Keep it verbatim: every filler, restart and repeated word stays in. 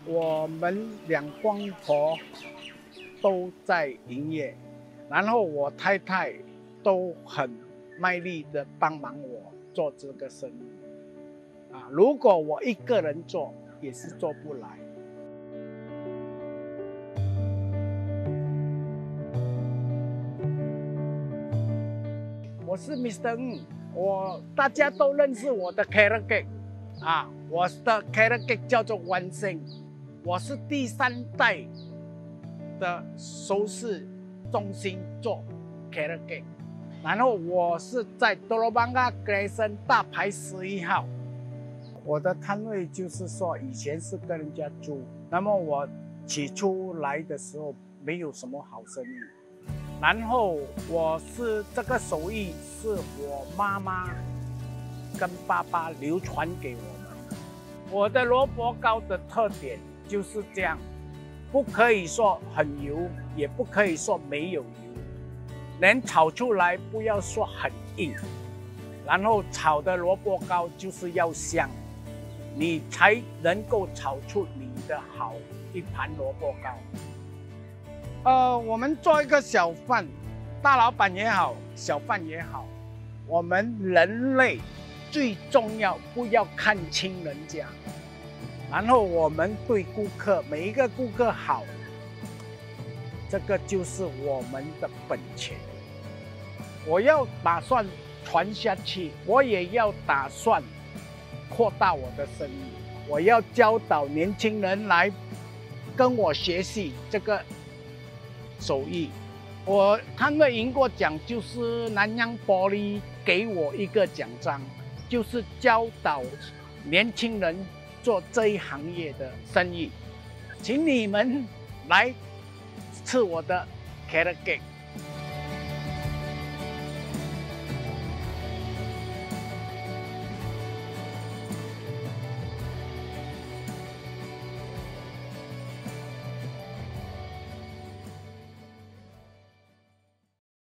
我们两公婆都在营业，然后我太太都很卖力的帮忙我做这个生意。啊，如果我一个人做，也是做不来。我是 Mister Ng， 我大家都认识我的 carrot cake， 啊，我的 carrot cake 叫做完胜，我是第三代的熟食中心做 carrot cake， 然后我是在多罗邦嘎格森大排十一号。我的摊位就是说，以前是跟人家租，那么我起初来的时候没有什么好生意，然后我是这个手艺是我妈妈跟爸爸流传给我们。我的萝卜糕的特点就是这样，不可以说很油，也不可以说没有油，能炒出来不要说很硬，然后炒的萝卜糕就是要香。你才能够炒出你的好一盘萝卜糕。呃，我们做一个小贩，大老板也好，小贩也好，我们人类最重要不要看轻人家，然后我们对顾客每一个顾客好，这个就是我们的本钱。我要打算传下去，我也要打算扩大我的生意，我要教导年轻人来跟我学习这个手艺。我摊位赢过奖，就是南洋玻璃给我一个奖章，就是教导年轻人做这一行业的生意。请你们来吃我的 carrot cake。